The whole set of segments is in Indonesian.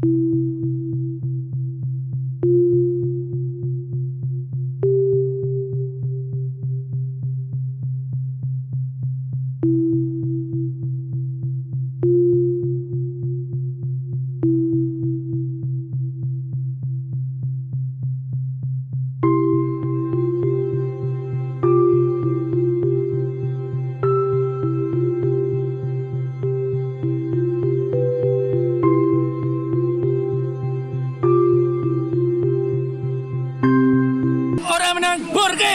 Orang menang Borge.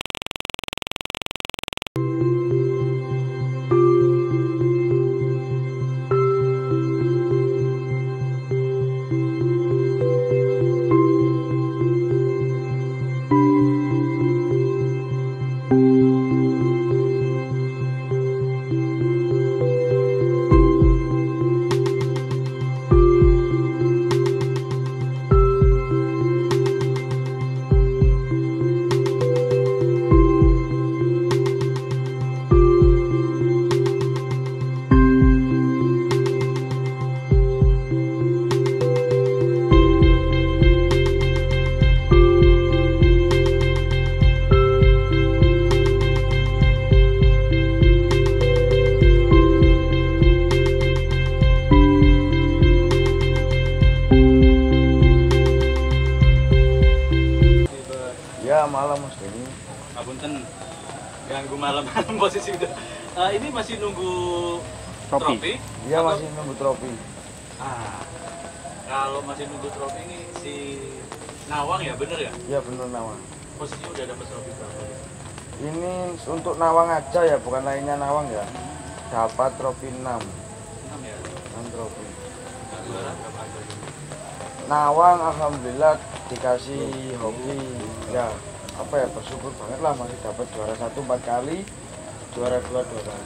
Ya malam Mas Denny. Punten ganggu malam-malam posisi udah. Ini masih nunggu trofi? Iya masih nunggu trofi. Kalau masih nunggu trofi ini si Nawang ya bener ya? Iya bener Nawang. Posisinya udah dapat trofi berapa? Ini untuk Nawang aja ya, bukan lainnya Nawang ya. Dapat trofi 6. 6 ya? 6 trofi. Juara berapa aja? Nawang alhamdulillah dikasih hoki ya, apa ya, bersyukur banget lah masih dapat juara 1 4 kali, juara 2 2 kali.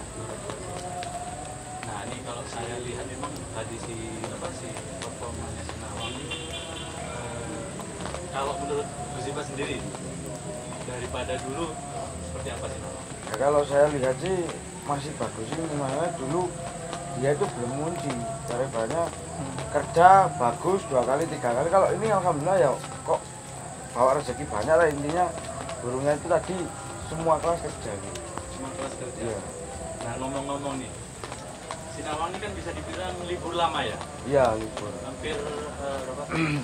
Nah ini kalau saya lihat memang tadi si performanya si Nawang ini kalau menurut Gus Iba sendiri daripada dulu seperti apa sih Nawang? Ya, kalau saya lihat sih masih bagus sih, dimana dulu dia itu belum ngunci, dari banyak kerja bagus 2 kali 3 kali. Kalau ini alhamdulillah ya kok bawa rezeki banyak lah, intinya burungnya itu tadi semua kelas kerja gitu. Semua kelas kerja. Iya. Nah ngomong-ngomong nih, si Nawang ini kan bisa dibilang libur lama ya? Iya libur. Hampir berapa?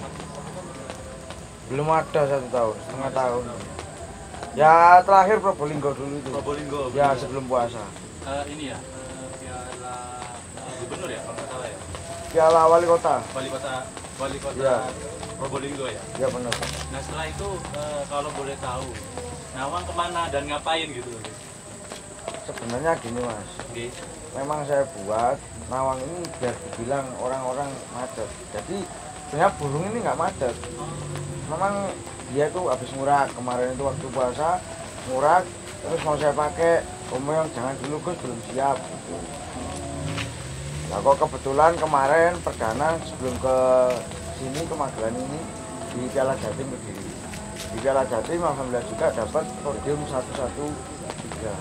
Belum ada 1 tahun, setengah tahun. Ya terakhir Probolinggo dulu itu. Probolinggo. Ya sebelum puasa. Ini ya piala gubernur ya kalau nggak salah ya. Piala wali kota. Wali kota Ya. Probolinggo ya. Ya benar. Nah setelah itu kalau boleh tahu Nawang kemana dan ngapain gitu? Sebenarnya gini Mas. Oke. Memang saya buat Nawang ini biar dibilang orang-orang macet. Jadi sebenarnya burung ini nggak macet. Memang dia tuh habis ngurak kemarin itu waktu puasa ngurak, terus mau saya pakai yang jangan dulu Gus, belum siap gitu. Nah kok kebetulan kemarin perdana sebelum ke sini ke Magelang ini di Piala Jatim berdiri. Di Piala Jatim alhamdulillah juga dapat podium 113.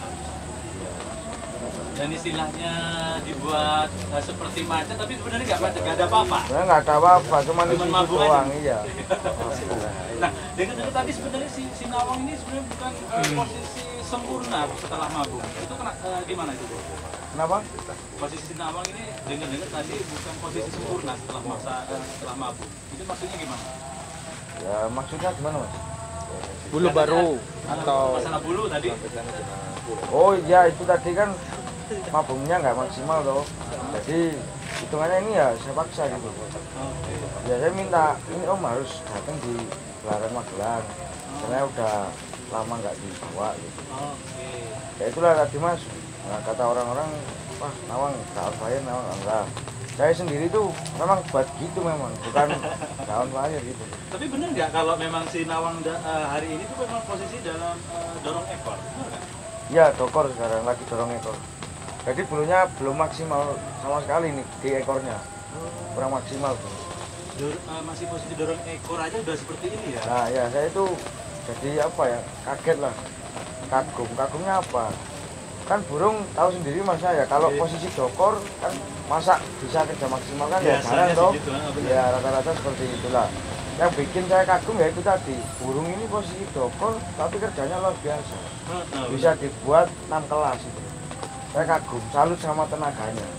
Dan istilahnya dibuat seperti macet, tapi sebenarnya nggak macet, nggak ada apa-apa. Sebenarnya nggak ada apa-apa, cuma di situ mabuk doang, aja. iya. Nah, dengan tadi sebenarnya si Nawang ini sebenarnya bukan posisi sempurna setelah mabuk. Itu gimana itu, Bro? Kenapa? Posisi si Nawang ini dengar tadi bukan posisi sempurna setelah mabuk. Itu maksudnya gimana? Ya maksudnya gimana Mas? Bulu baru atau masalah bulu tadi? Oh iya itu tadi kan mabungnya nggak maksimal loh, jadi hitungannya ini ya saya paksa gitu. Ya saya minta ini Om harus datang di gelaran Magelang, karena udah lama nggak dibawa gitu. Ya itulah tadi Mas, nah, kata orang-orang wah Nawang tak alfair, Nawang enggak. Saya sendiri tuh memang buat gitu, memang bukan daun lahir gitu. Tapi bener nggak kalau memang si Nawang hari ini tuh memang posisi dalam dorong ekor, bener nggak? Ya dokor sekarang lagi dorong ekor. Jadi bulunya belum maksimal sama sekali nih di ekornya, kurang maksimal tuh. Masih posisi dorong ekor aja udah seperti ini ya? Nah ya saya itu jadi apa ya, kaget lah, kagumnya apa? kan burung tahu sendiri mas ya, kalau posisi dokor kan masa bisa kerja maksimal kan ya jarang toh. Ya rata-rata seperti itulah. Yang bikin saya kagum ya itu tadi, burung ini posisi dokor tapi kerjanya luar biasa. Bisa dibuat 6 kelas itu. Saya kagum, salut sama tenaganya.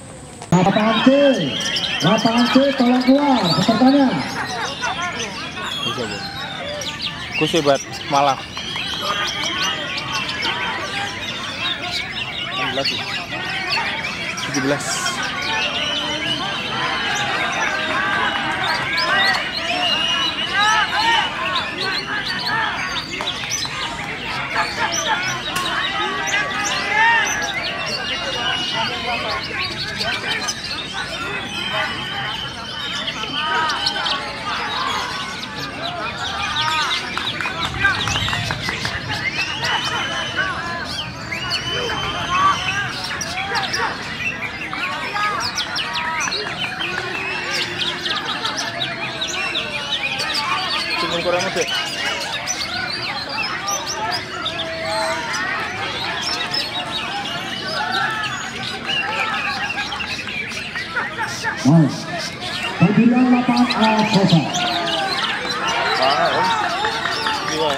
Lapangan C tolong keluar pesertanya. Kusibat Malang. 17. Tunggu kurang musik. Kemudian lapangan A kosong. Dua.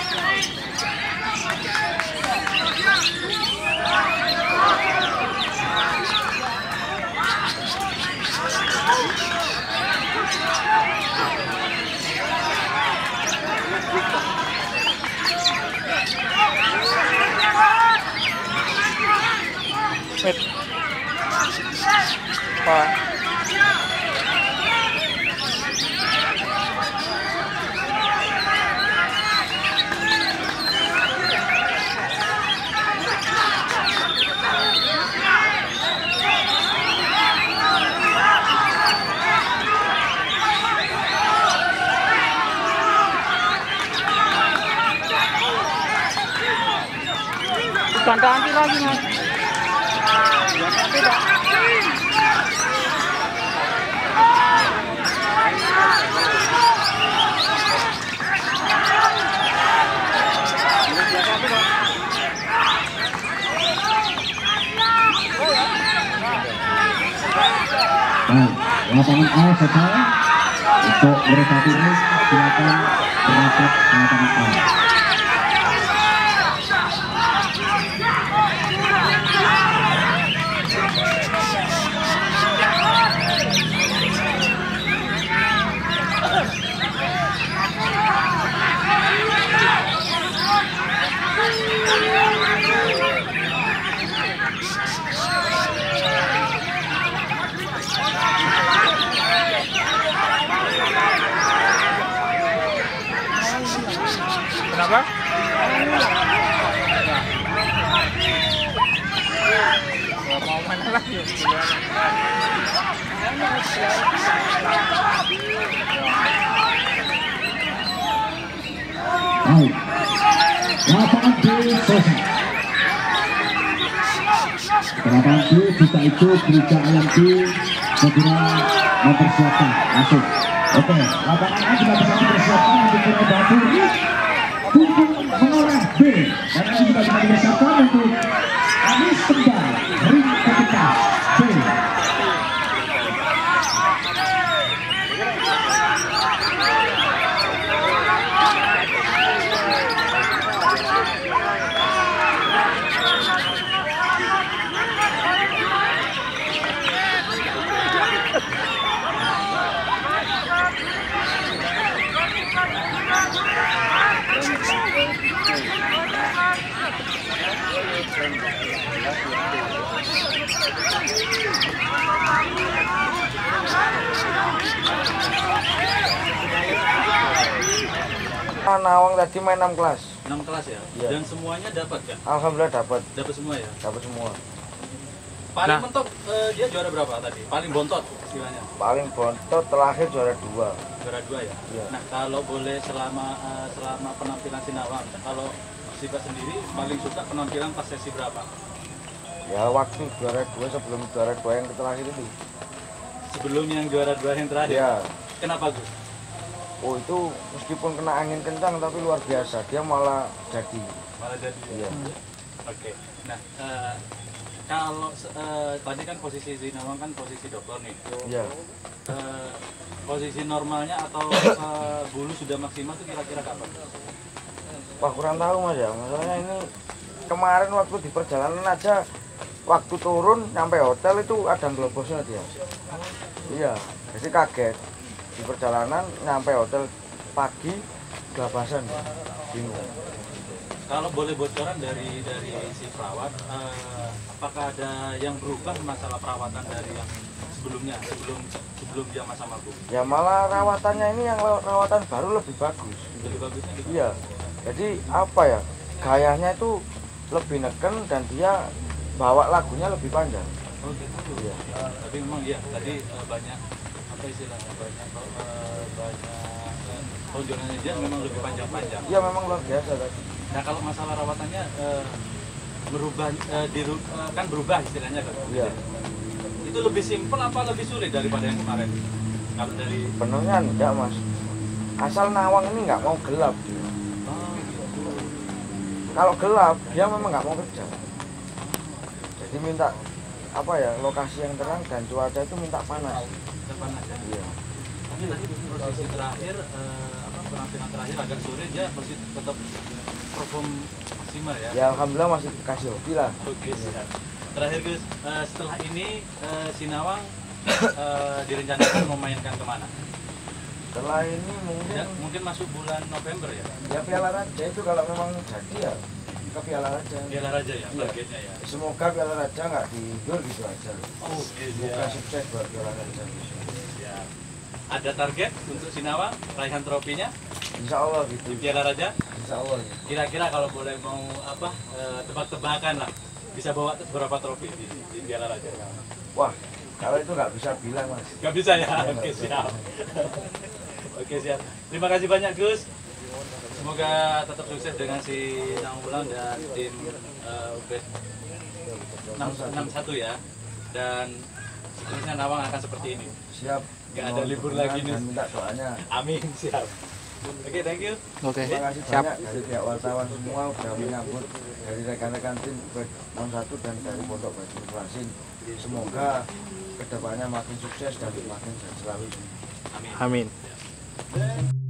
Wait. Pak. Ganti lagi mas. Lapangan A selesai. Untuk mereka ini silakan berangkat ke lapangan A. Kenapa? Mau mana lagi? Lapangan B kosong. Lapangan B jika itu Gereja Ayam B segera mempersiapkan langsung. Oke, lapangan A juga bisa dipersiapkan untuk batu dukung menoleh B. Dan ini juga bisa dipersiapkan untuk Anis Tembal ring ketika B. Nawang tadi main 6 kelas. 6 kelas ya? Iya. Dan semuanya dapat kan? Alhamdulillah dapat. Dapat semua ya? Dapat semua. Paling Nah. mentok dia juara berapa tadi? Paling bontot istilahnya? Paling bontot terakhir juara 2. Juara 2 ya? Iya. Nah kalau boleh selama penampilan Sinawang, kalau Siva sendiri paling suka penampilan pas sesi berapa? Ya waktu juara 2 sebelum juara 2 yang terakhir itu. Sebelum yang juara 2 yang terakhir? Ya. Kenapa Gus? Oh itu meskipun kena angin kencang tapi luar biasa, dia malah jadi. Malah jadi. Iya. Oke. Nah, kalau tadi kan posisi Sinawang kan posisi dokter nih. Iya. Posisi normalnya atau bulu sudah maksimal itu kira-kira kapan? Wah kurang tahu mas ya, masalahnya ini kemarin waktu di perjalanan aja, waktu turun nyampe hotel itu ada globosnya dia. Iya, jadi kaget di perjalanan nyampe hotel pagi gelabasan, bingung. Kalau boleh bocoran dari si perawat, apakah ada yang berubah masalah perawatan dari yang sebelumnya, sebelum dia masa mabuk? Ya malah rawatannya ini yang rawatan baru lebih bagus. Lebih bagusnya gitu? Iya, jadi apa ya, gayanya itu lebih neken dan dia bawa lagunya lebih panjang. Oh gitu. Iya. Tapi memang iya tadi banyak apa istilahnya banyak tonjonannya dia memang lebih panjang-panjang. Iya memang luar biasa tadi. Nah kalau masalah rawatannya berubah kan berubah istilahnya kan. Iya. Itu lebih simpel apa lebih sulit daripada yang kemarin? Kalau dari Penuhnya enggak mas. Asal Nawang ini nggak mau gelap dia. Kalau gelap dia memang nggak mau kerja. Jadi minta apa ya, lokasi yang terang dan cuaca itu minta panas. depan aja. Iya. Tapi tadi posisi terakhir penampilan terakhir agak sore dia masih tetap perform maksimal ya. Ya alhamdulillah masih kasih hobi lah. Oke, siap. Terakhir Gus, setelah ini Sinawang direncanakan memainkan kemana? Setelah ini Ya, mungkin masuk bulan November ya? ya Piala Raja itu kalau memang jadi ya ke Piala Raja. Piala Raja ya, Iya. targetnya ya. Semoga Piala Raja nggak diundur gitu aja. Oke, Semoga siap. sukses buat Piala Raja. Siap. Ada target untuk Sinawang, raihan trofinya Insya Allah gitu. di Piala Raja? Insya Allah. Gitu. Kira-kira kalau boleh mau apa tebak-tebakan lah, bisa bawa berapa trofi di Piala Raja? Wah, kalau itu nggak bisa bilang mas. Gak bisa ya? Oke, siap. Oke, siap. Terima kasih banyak Gus. Semoga tetap sukses dengan si Nawang dan tim UB 61 ya. Dan seterusnya Nawang akan seperti ini. Siap. Nggak ada libur lagi nih. Dan minta doanya. Amin, siap. Oke, thank you. Oke. Terima kasih Siap. banyak dari pihak wartawan semua sudah menyambut, dari rekan-rekan tim UB 61 dan dari Pondok Batu Klasin. Semoga kedepannya makin sukses dan makin selalu. Amin. Amin.